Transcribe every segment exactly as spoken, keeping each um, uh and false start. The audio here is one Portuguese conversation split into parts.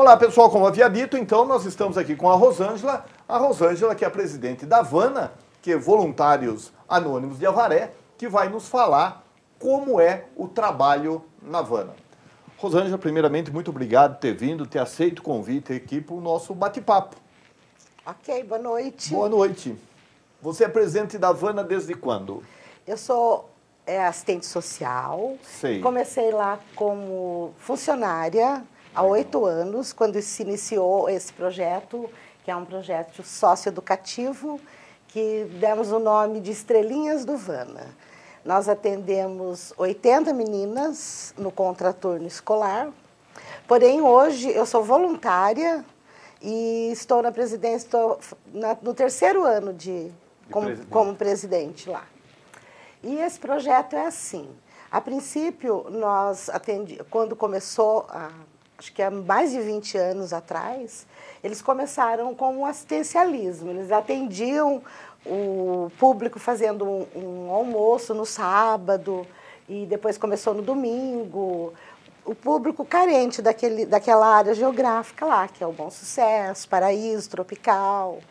Olá, pessoal, como havia dito, então nós estamos aqui com a Rosângela, a Rosângela que é a presidente da Vana, que é Voluntários Anônimos de Avaré, que vai nos falar como é o trabalho na Vana. Rosângela, primeiramente, muito obrigado por ter vindo, ter aceito o convite aqui para o nosso bate-papo. Ok, boa noite. Boa noite. Você é presidente da Vana desde quando? Eu sou é, assistente social. Sei. Comecei lá como funcionária há oito anos, quando se iniciou esse projeto, que é um projeto socioeducativo, que demos o nome de Estrelinhas do Vana. Nós atendemos oitenta meninas no contraturno escolar, porém hoje eu sou voluntária e estou na presidência, estou na, no terceiro ano de, de como, presidente. como presidente lá. E esse projeto é assim, a princípio nós atendi, quando começou, a, acho que há mais de vinte anos atrás, eles começaram com um assistencialismo, eles atendiam o público fazendo um, um almoço no sábado e depois começou no domingo. O público carente daquele, daquela área geográfica lá, que é o Bom Sucesso, Paraíso, Tropical.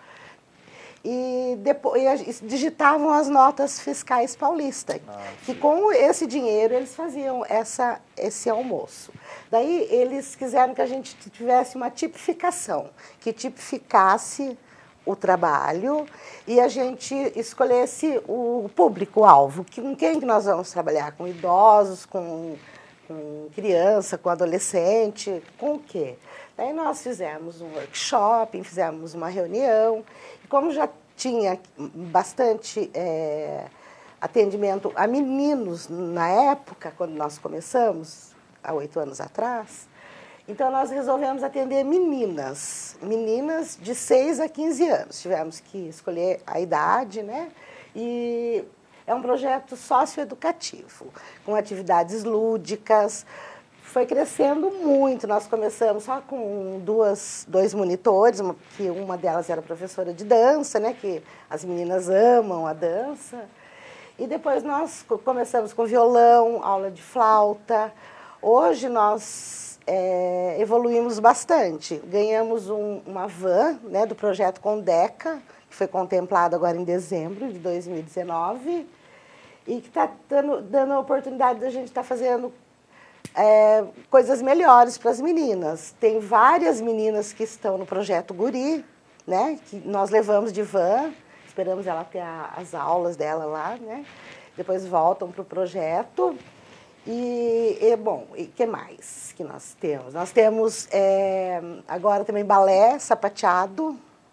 E depois digitavam as notas fiscais paulistas, ah, que com esse dinheiro eles faziam essa, esse almoço. Daí eles quiseram que a gente tivesse uma tipificação, que tipificasse o trabalho e a gente escolhesse o público-alvo, com quem que nós vamos trabalhar, com idosos, com, com criança, com adolescente, com o quê? Daí nós fizemos um workshop, fizemos uma reunião, e como já tinha bastante é, atendimento a meninos na época, quando nós começamos, há oito anos atrás, então, nós resolvemos atender meninas, meninas de seis a quinze anos. Tivemos que escolher a idade, né? E é um projeto socioeducativo, com atividades lúdicas. Foi crescendo muito. Nós começamos só com duas, dois monitores, uma, que uma delas era professora de dança, né? Que as meninas amam a dança. E depois nós começamos com violão, aula de flauta. Hoje nós É, evoluímos bastante. Ganhamos um, uma van, né, do projeto Condeca, que foi contemplado agora em dezembro de dois mil e dezenove, e que está dando, dando a oportunidade da gente estar tá fazendo é, coisas melhores para as meninas. Tem várias meninas que estão no projeto Guri, né, que nós levamos de van, esperamos ela ter a, as aulas dela lá, né, depois voltam para o projeto. E, e, bom, e o que mais que nós temos? Nós temos é, agora também balé sapateado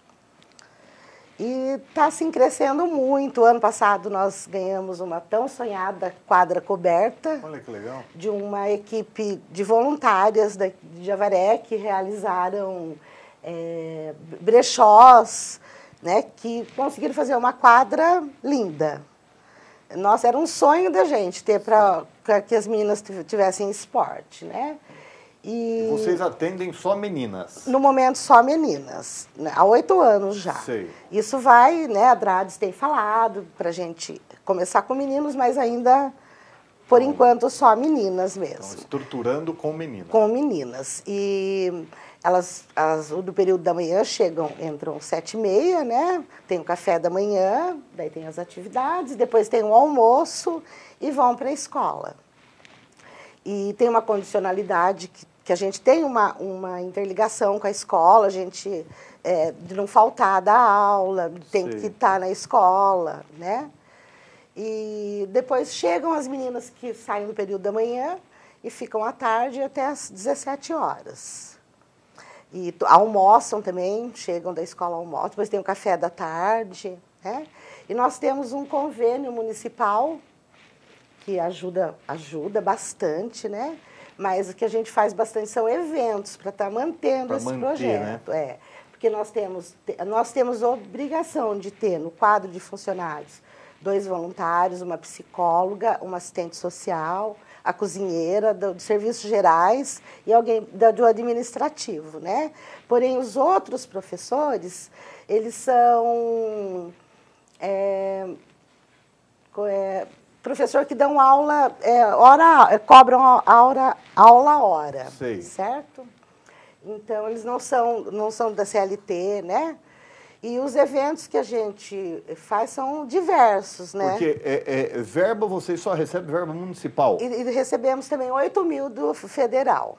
e está assim crescendo muito. Ano passado nós ganhamos uma tão sonhada quadra coberta. Olha que legal. De uma equipe de voluntárias da, de Avaré que realizaram é, brechós, né, que conseguiram fazer uma quadra linda. Nossa, era um sonho da gente ter para que as meninas tivessem esporte, né? E, e vocês atendem só meninas? No momento, só meninas, né? Há oito anos já. Sei. Isso vai, né, a Drades tem falado para a gente começar com meninos, mas ainda, por então, enquanto, só meninas mesmo. Então, estruturando com meninas. Com meninas. E elas, elas do período da manhã chegam, entram sete e meia, né? Tem o café da manhã, daí tem as atividades, depois tem o almoço e vão para a escola. E tem uma condicionalidade que, que a gente tem uma, uma interligação com a escola, a gente é, de não faltar da aula, tem Sim. que estar na escola, né? E depois chegam as meninas que saem no período da manhã e ficam à tarde até às dezessete horas. E almoçam também, chegam da escola almoçam, depois tem o café da tarde, né? E nós temos um convênio municipal que ajuda, ajuda bastante, né? Mas o que a gente faz bastante são eventos para estar tá mantendo pra esse manter, projeto. Né? É, porque nós temos, nós temos obrigação de ter no quadro de funcionários dois voluntários, uma psicóloga, uma assistente social, a cozinheira do, de serviços gerais e alguém do, do administrativo, né? Porém, os outros professores, eles são é, é, professor que dão aula, é, hora, cobram aula, aula a hora, Sei. certo? Então, eles não são, não são da C L T, né? E os eventos que a gente faz são diversos, né? Porque é, é, verba, vocês só recebem verba municipal. E, e recebemos também oito mil do federal.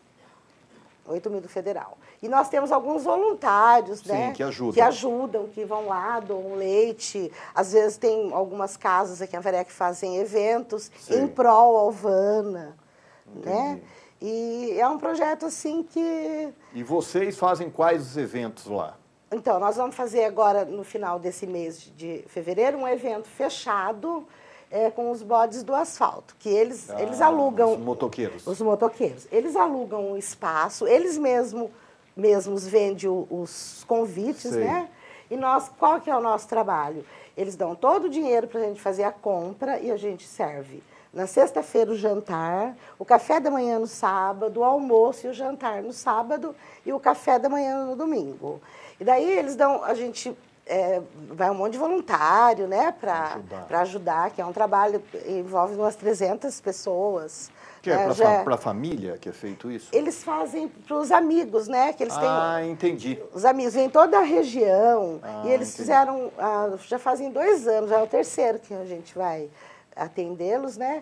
oito mil do federal. E nós temos alguns voluntários, Sim, né? que ajudam. Que ajudam, que vão lá, doam leite. Às vezes tem algumas casas aqui em Avaré que fazem eventos Sim. em prol Alvana, Entendi. né? E é um projeto assim que... E vocês fazem quais os eventos lá? Então, nós vamos fazer agora, no final desse mês de fevereiro, um evento fechado é, com os bodes do asfalto, que eles, Ah, eles alugam... Os motoqueiros. Os motoqueiros. Eles alugam um espaço, eles mesmo, mesmos vendem o- os convites, Sei. né? E nós, qual que é o nosso trabalho? Eles dão todo o dinheiro para a gente fazer a compra e a gente serve. Na sexta-feira o jantar, o café da manhã no sábado, o almoço e o jantar no sábado e o café da manhã no domingo. E daí eles dão, a gente é, vai um monte de voluntário, né, para Ajudar. para ajudar, que é um trabalho que envolve umas trezentas pessoas. Que é né, para já- a família que é feito isso? Eles fazem para os amigos, né, que eles têm... Ah, entendi. Os amigos vêm toda a região Ah, e eles entendi. fizeram, ah, já fazem dois anos, já é o terceiro que a gente vai atendê-los, né?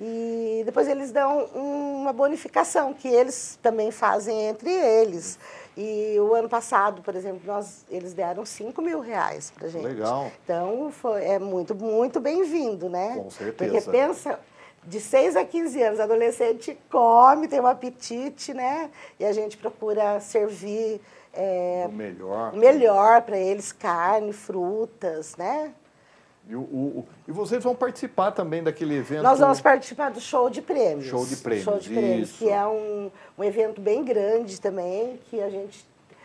E depois eles dão uma bonificação que eles também fazem entre eles. E o ano passado, por exemplo, nós, eles deram cinco mil reais para gente. Legal. Então foi, é muito, muito bem-vindo, né? Com certeza. Porque pensa, de seis a quinze anos, adolescente come, tem um apetite, né? E a gente procura servir é, O melhor. melhor para eles, carne, frutas, né? E, o, o- e vocês vão participar também daquele evento? Nós vamos participar do show de prêmios. Show de prêmios, Show de prêmios, isso. que é um, um evento bem grande também, que a gente,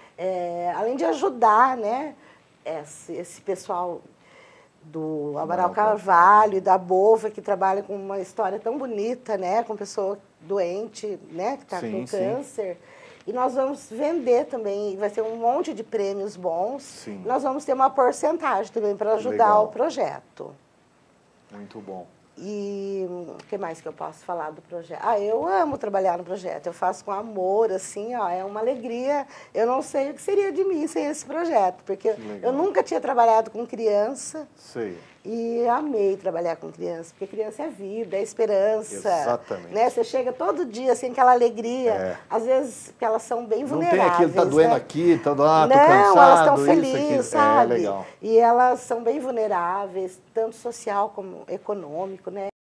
é, além de ajudar, né, esse, esse pessoal do Amaral Amaral Carvalho e da Bova, que trabalha com uma história tão bonita, né, com pessoa doente, né, que está Sim, com sim. câncer. E nós vamos vender também, vai ser um monte de prêmios bons. Sim. Nós vamos ter uma porcentagem também para ajudar Legal. o projeto. Muito bom. E o que mais que eu posso falar do projeto? Ah, eu amo trabalhar no projeto, eu faço com amor, assim, ó, é uma alegria. Eu não sei o que seria de mim sem esse projeto, porque legal. eu nunca tinha trabalhado com criança Sei. e amei trabalhar com criança, porque criança é vida, é esperança. Exatamente. Né? Você chega todo dia, assim, aquela alegria. É. Às vezes, que elas são bem Não vulneráveis. tem aquilo, tá doendo né? aqui, tá lá, tô Não, cansado, elas estão isso, felizes, aquilo. sabe? É, legal. E elas são bem vulneráveis, tanto social como econômico, né?